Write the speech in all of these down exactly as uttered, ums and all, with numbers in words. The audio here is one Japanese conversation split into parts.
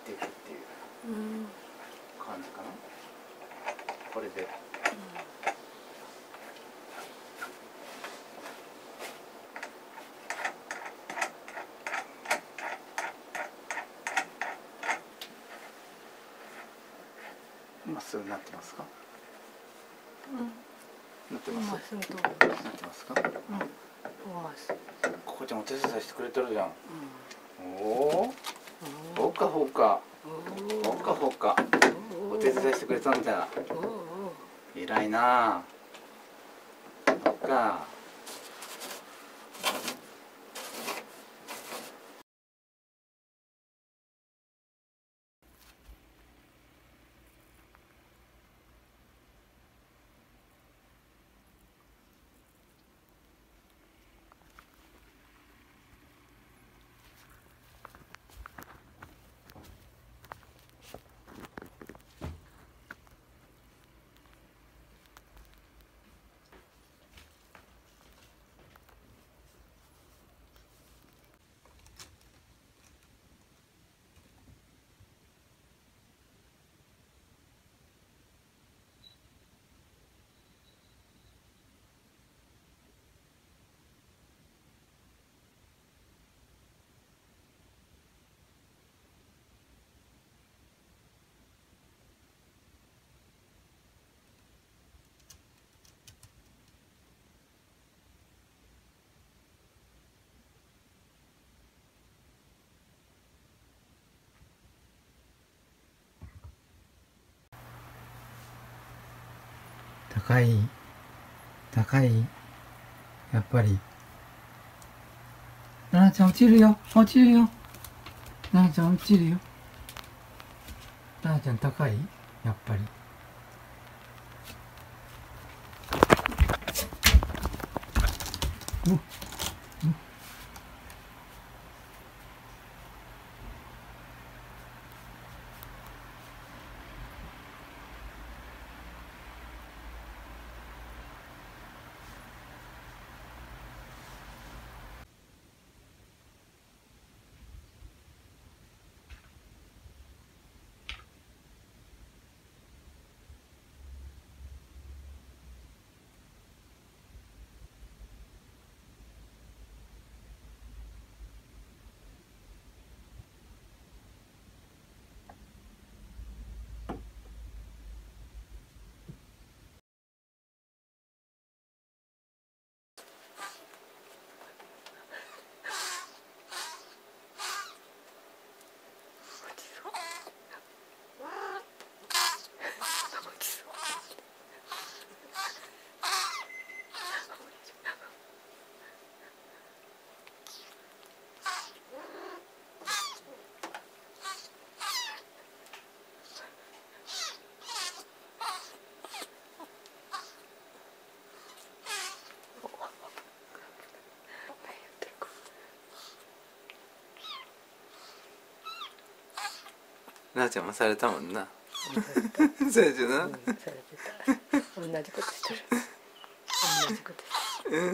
っていくっていう感じかな、これで。まっすぐなってますか？ うん。 なってます。 まっすぐと。 なってますか？うん。 まっすぐ。 ここちゃんお手伝いしてくれてるじゃん。 うん。 おお。ほかほか。ほかほか。お手伝いしてくれたみたいな。偉いなあ。そっか。高い高い、やっぱり。ななちゃん落ちるよ、落ちるよ、ななちゃん落ちるよ。ななちゃん高い、やっぱり。うっなあちゃんもされたもんな。そうやじゃな。うん、されてた。同じことしてる。同じことしてる。うん。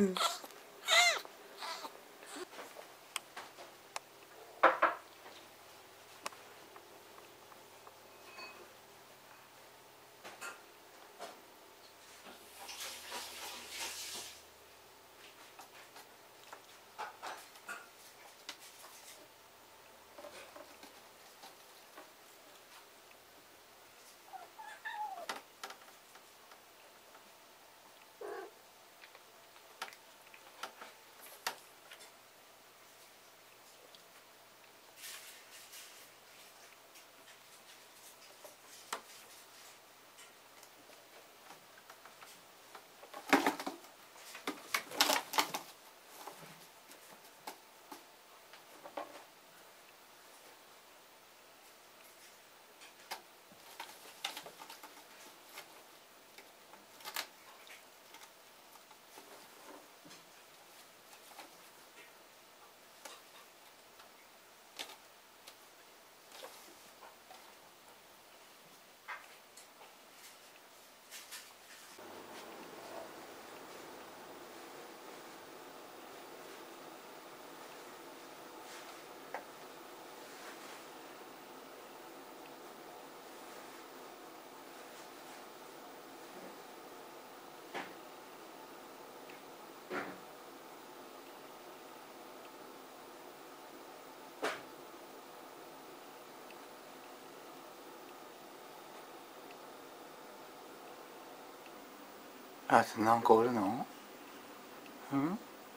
あとなんかおるの？うん？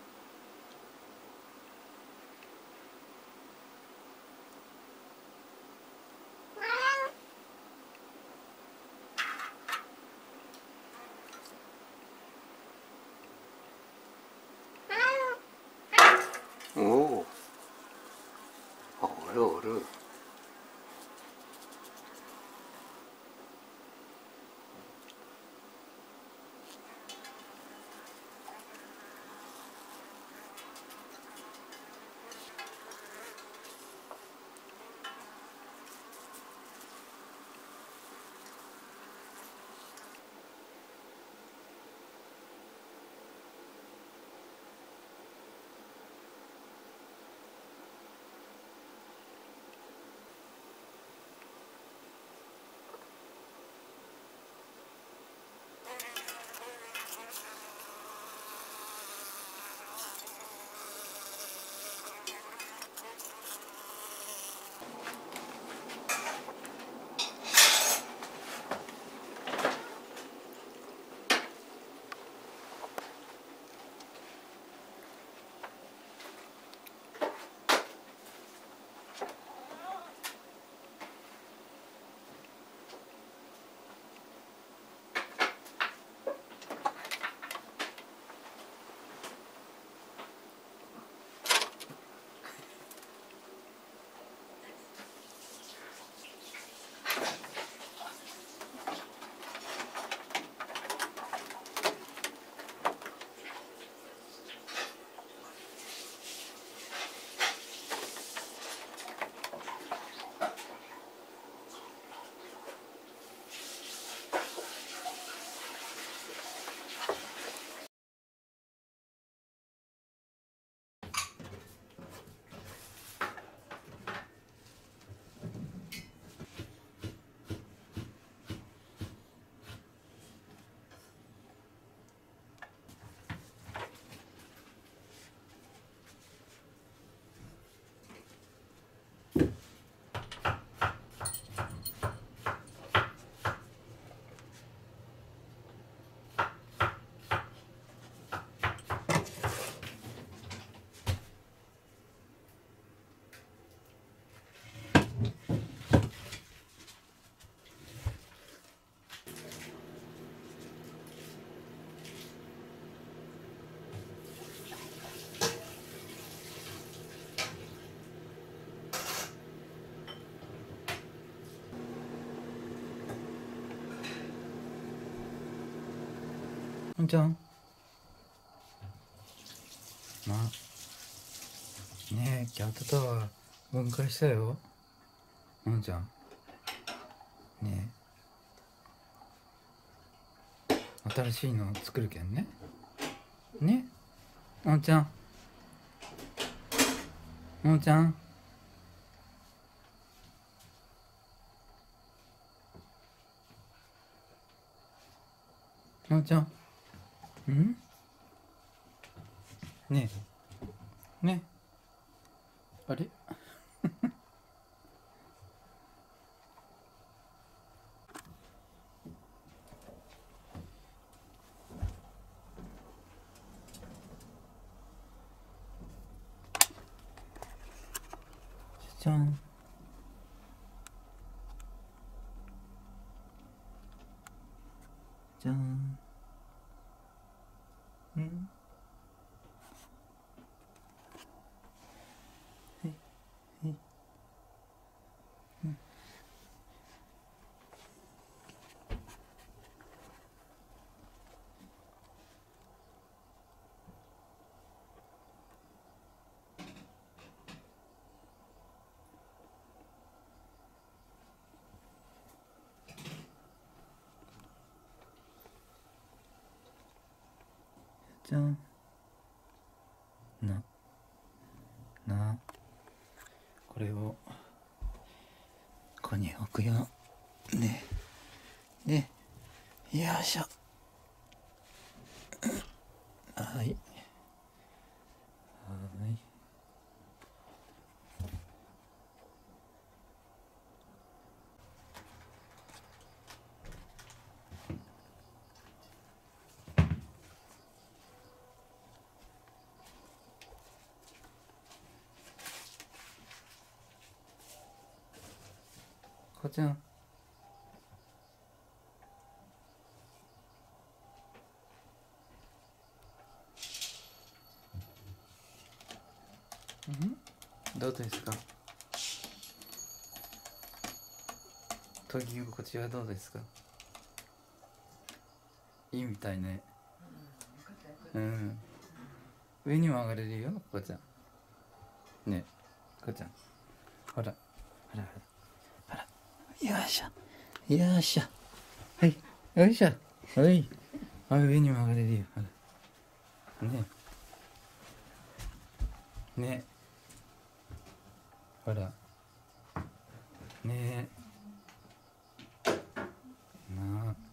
おお、あ、おるおる。のんちゃん、まあねえ、キャットタワー分解したよ。のんちゃんねえ、新しいの作るけんね。ね、のんちゃん、のんちゃん、のんちゃん、んねえねえ、あれじゃん。じゃん。んはいはい。うんじゃん。ななこれをここに置くよ。ねね、よいしょ。はいはい。 こちゃん。うんどうですか。研ぎ心地はどうですか。いいみたいね。うん上にも上がれるよこちゃんね。こちゃんほらほらほらほらよいしょよいしょはいよいしょはいあ上にも上がれるよほらねねほらねなあ